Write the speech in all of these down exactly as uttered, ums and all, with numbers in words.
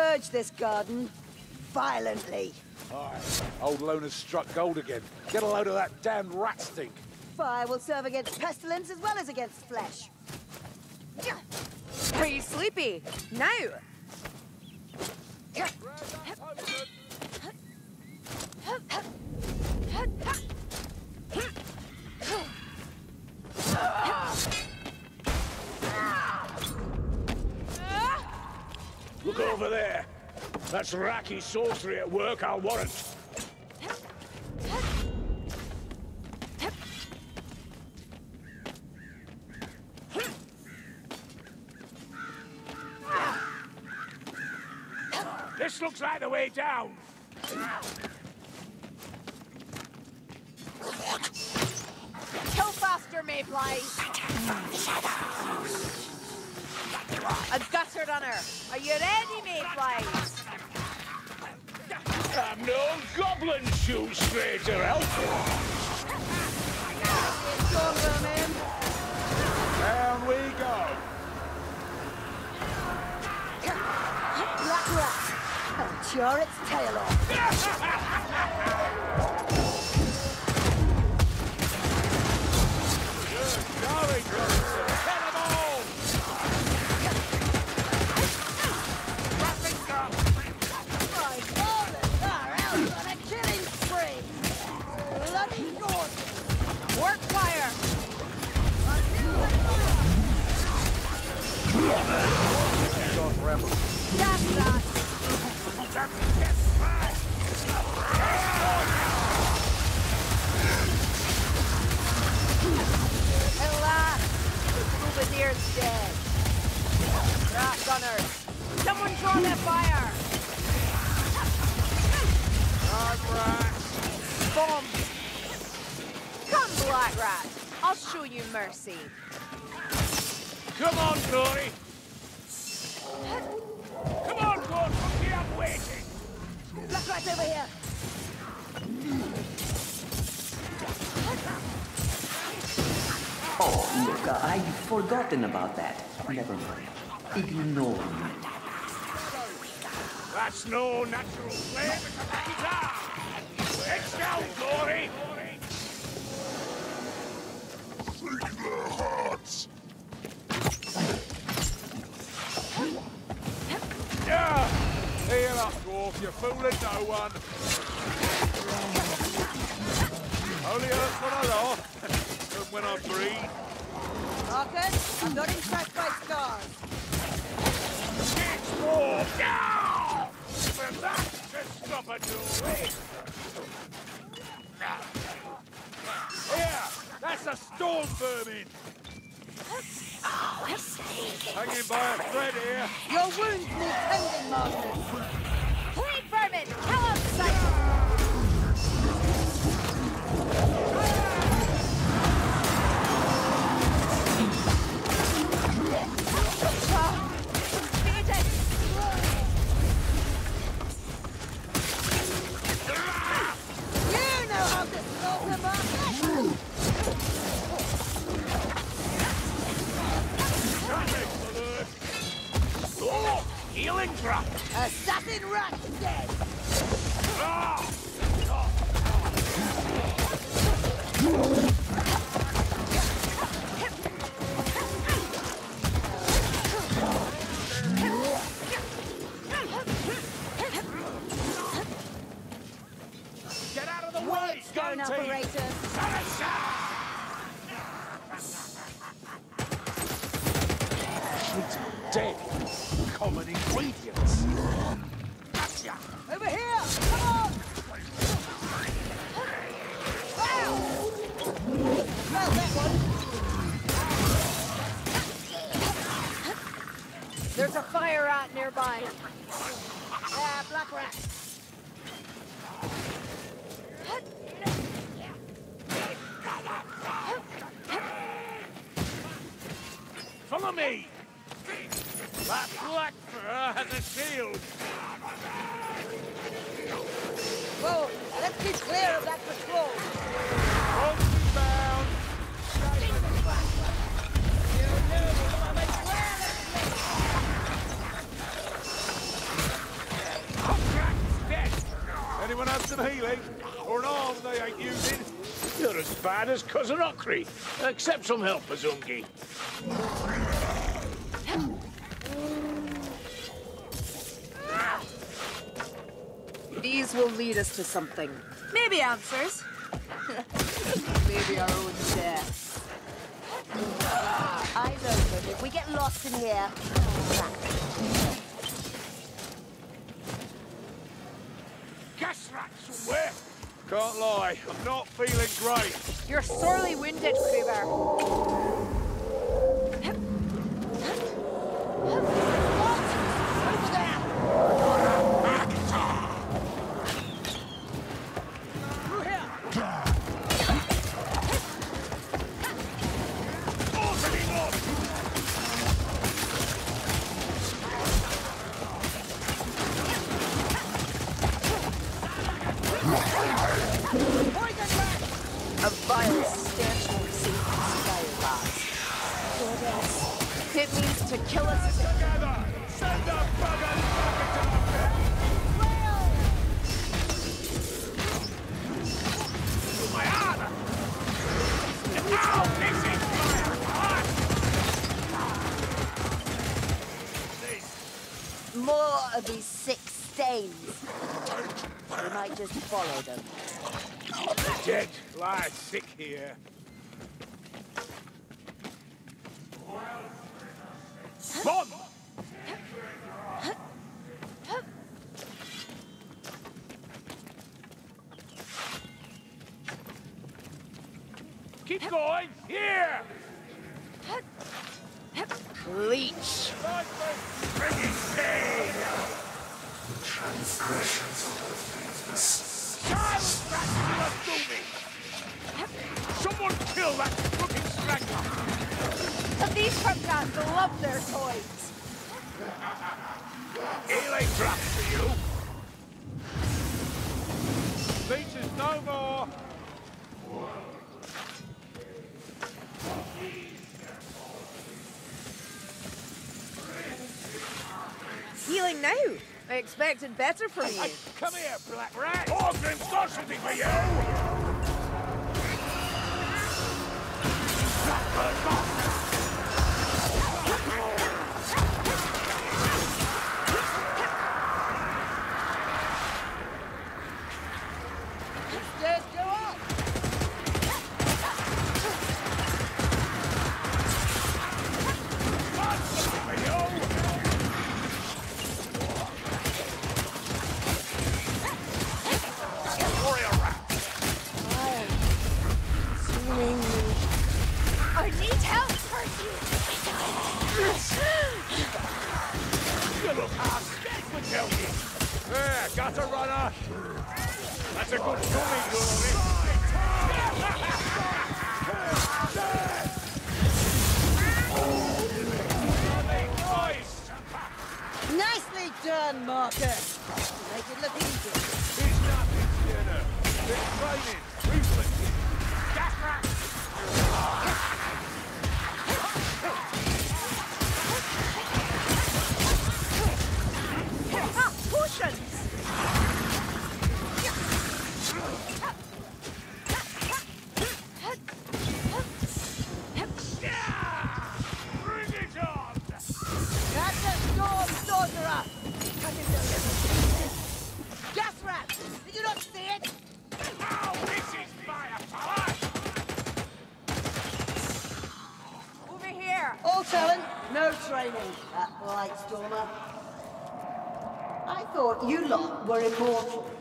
purge this garden violently. Aye, old Loner's struck gold again. Get a load of that damned rat stink. Fire will serve against pestilence as well as against flesh. Are you sleepy? Now! Look over there. That's Raki sorcery at work, I'll warrant. This looks like the way down. Kill faster, Mayflies! A gutter runner! Are you ready, Mayflies? I'm no goblin shoe stranger, help! Down we go. Black rat! I'll char its tail off. Sorry, Johnson. Get them all! My fathers are out on a killing spree! Bloody gorgeous! Work fire! God, rebel. That's that! At last! The Troubadier's dead. Rat gunners! Someone draw their fire! God, rats. Bomb! Come, Black Rat! I'll show you mercy. Come on, Dory! Come on, Lord! I'm waiting! Black rat over here! Oh, look, uh, I'd forgotten about that. Never mind. Ignore me. That's no natural flame, it's a guitar! Let's go, Dory! Seek their hearts. Yeah! Heal up, dwarf. You're fooling no one. Only hurts when I laugh. And when I breathe. Marcus, I'm not impressed by scars. It's war now! For that to stop a Dory! Here! That's a storm vermin! Always sneaking. Hanging by a thread here. Your wounds need tending, Marcus. Fleet vermin! Kill them, Simon! You know how to slaughter, Marcus! Oh! Healing drop! Assassin rat dead! Ah! Get out of the way! Stone Gun team! operator! She's dead. Common ingredients. Gotcha! Over here! Come on! Wow! Well, that one. There's a fire rat nearby. Ah, black rat. Follow me! That black fur has a shield! Whoa, let's keep clear of that patrol. Monkey bound. some healing? Or an arm they ain't using? You're as bad as Cousin Ockery. Accept some help, Azungi. These will lead us to something. Maybe answers. Maybe our own death. Eyes open. If we get lost in here, Gas rat somewhere. Can't lie, I'm not feeling great. You're sorely wounded, Kruber. over there. A vile stench will receive this fire lads. It means to kill us Together! Send the buggers back into the pit! My armor! Ow! This is fire! This. More of these sick stains. We might just follow them. The dead lie sick here. Bon! Keep going! Here! leech. Bring it pain! Transgressions of the faithless. Child rat to me! Someone kill that fucking straggler! But these crocodiles love their toys. Healing drops for you! Leeches no more! Healing now. I expected better from you. Hey, come here, black rat! Orgrim's got something for you! Stairs go up! Got something for you! Warrior rat! I need help, Percy. You look half scared with Helgi! There, got a runner! That's a good story, Glory! Nicely done, Marcus. Make it look easy. It's nothing, Skinner. It's training. Reflexes. Gas rat! Ah, potions. Bring it on! That's a storm sorcerer. Cut him to little. Gas rat! Did you not see it? Now this is firepower! Over here. All talent, no training. That light stormer. I thought you lot were immortal.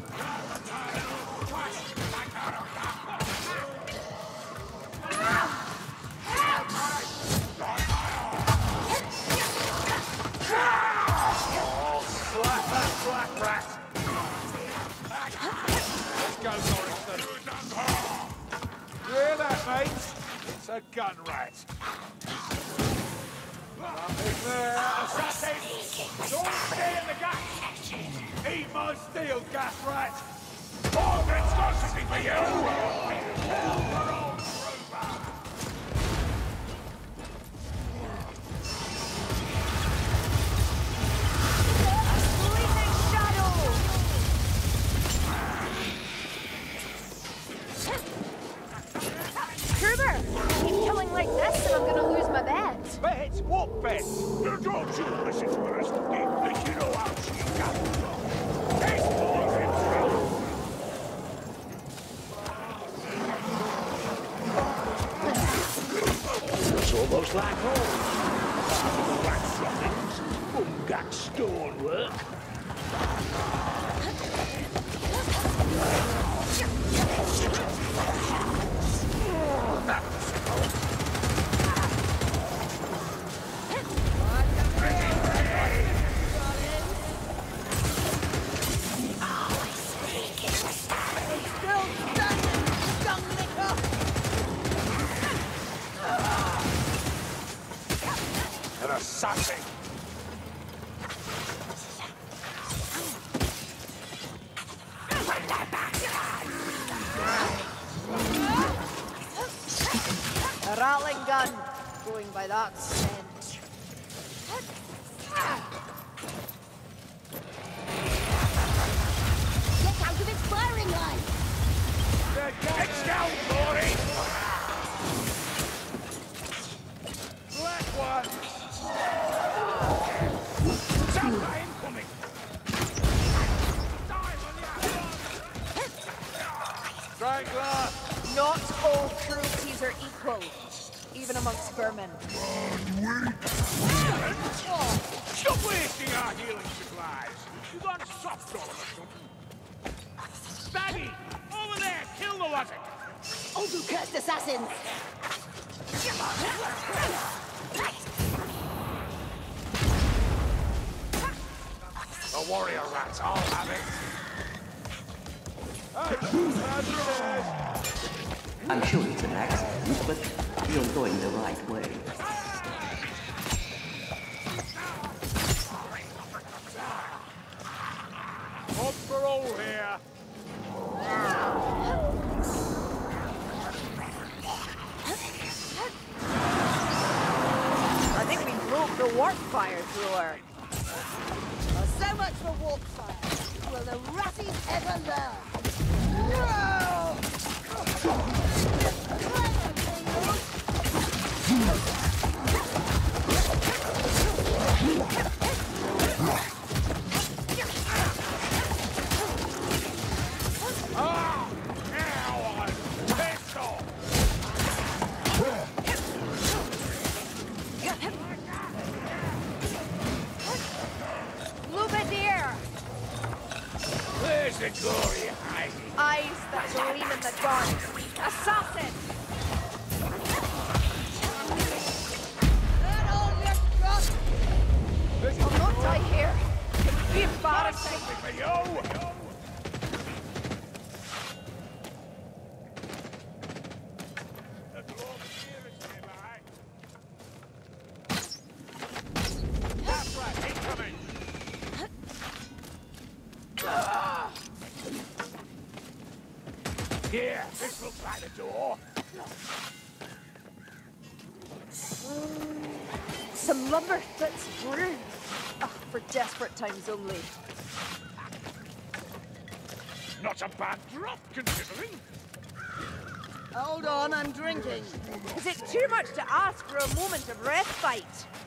Slap that black rat! Let's go, Morrison. You hear that, mate? It's a gun rat. Nothing there. Assassin! Don't stay in the gas! Eat my steel, gas rat! Orgrim's got something for you! Bleeding shadow. Listen to her, Stubby. Did you know how she got from? There's more himself. It's almost like home. Part of the rat droppings, ungat stonework. An assassin! A rattling gun, going by that scent. Get out of its firing line! It's down, Glory! Black one! Sound incoming! Try glass! Not all cruelties are equal, even amongst vermin. Stop wasting our healing supplies! You got soft on or something? Baggy! Over there! Kill the lot! Oh, you cursed assassins! The warrior rats, I'll have it! I'm sure it's an accident, but you're going the right way. Up for all here! I think we broke the warp fire thrower. Well, so much for warp fire. Will the ratties ever learn? No! Ah! Now I'm pissed off! Lubadier! Where's the glory hiding? Eyes that gleam in the dark. Assassin! That all you got? I'll not die here. It would be embarrassing. Something for you! The glory here is nearby. That's right, incoming! Here, this looks like the door. Some lumber that's brewed. Ah, for desperate times only. Not a bad drop, considering. Hold on, I'm drinking. Is it too much to ask for a moment of respite?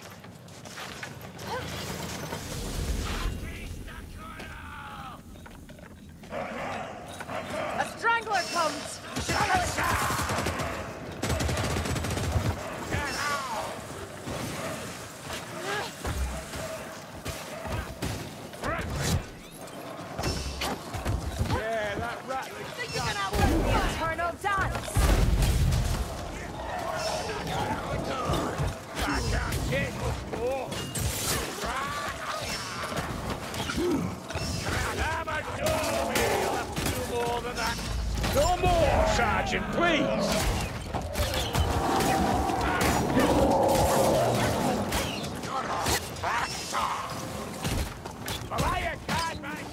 A strangler comes! We should kill it. Yeah, that rattling. Think you can outrun me? Eternal dance! I can't get much more. How much more? You'll have to do more than that. No more, Sergeant, please. Malaya can't make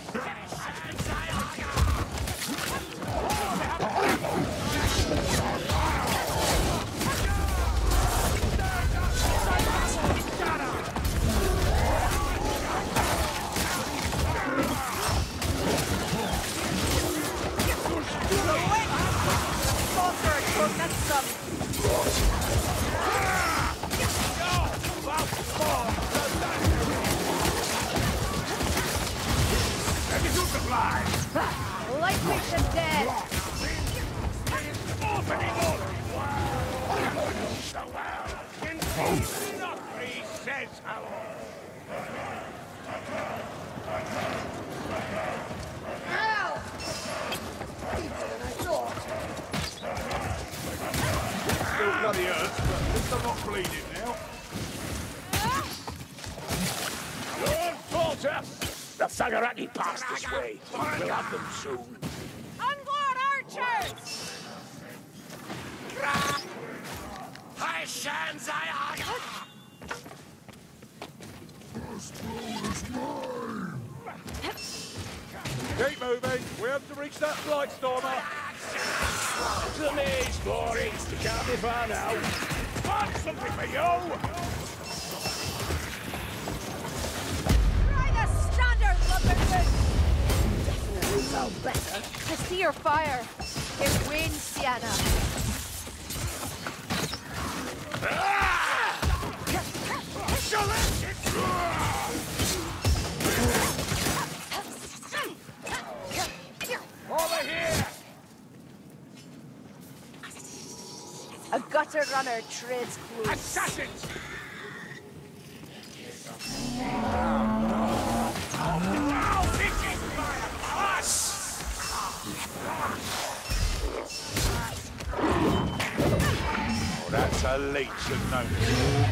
Sorcerer, him dead. Opening up! Not he says hello. Ow! Deeper than I thought. Still bloody hurts, but at least I'm not bleeding now. Lord Porter! The Thagaraki passed this way. We'll have them soon. Onward, archers! High shines I Keep moving. We have to reach that flight stormer. To the maze, glory. You can't be far now. Want something for you? Try the standard, Lumberton! Definitely felt better. I see your fire. It wins, Sienna. Over here! A gutter runner treads close. Assassins! Oh, that's a leech of notice.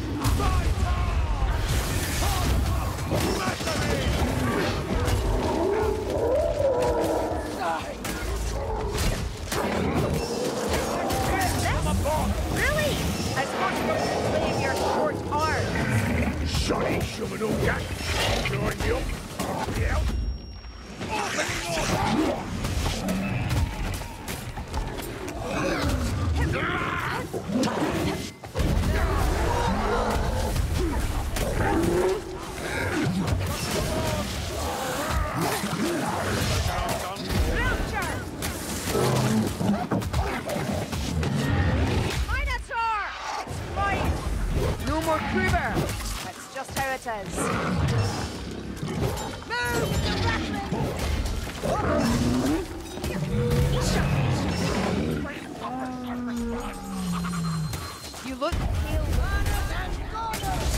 Really? I suppose you're playing your short arms. Shiny Shumano Gat! Join you! Yeah! Minotaur! It's mine! No more Kruber! That's just how it is. Move! The You look pale. Runners and goners!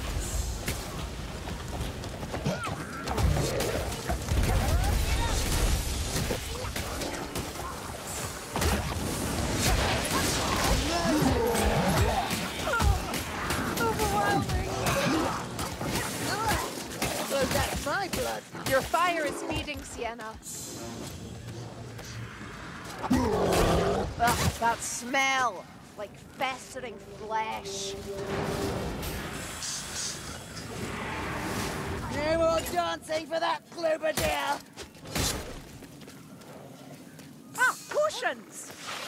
Overwhelming! So that's my blood. Your fire is feeding, Sienna. Ugh, that smell! Like festering flesh. No more dancing for that Gloober dear! Ah, potions!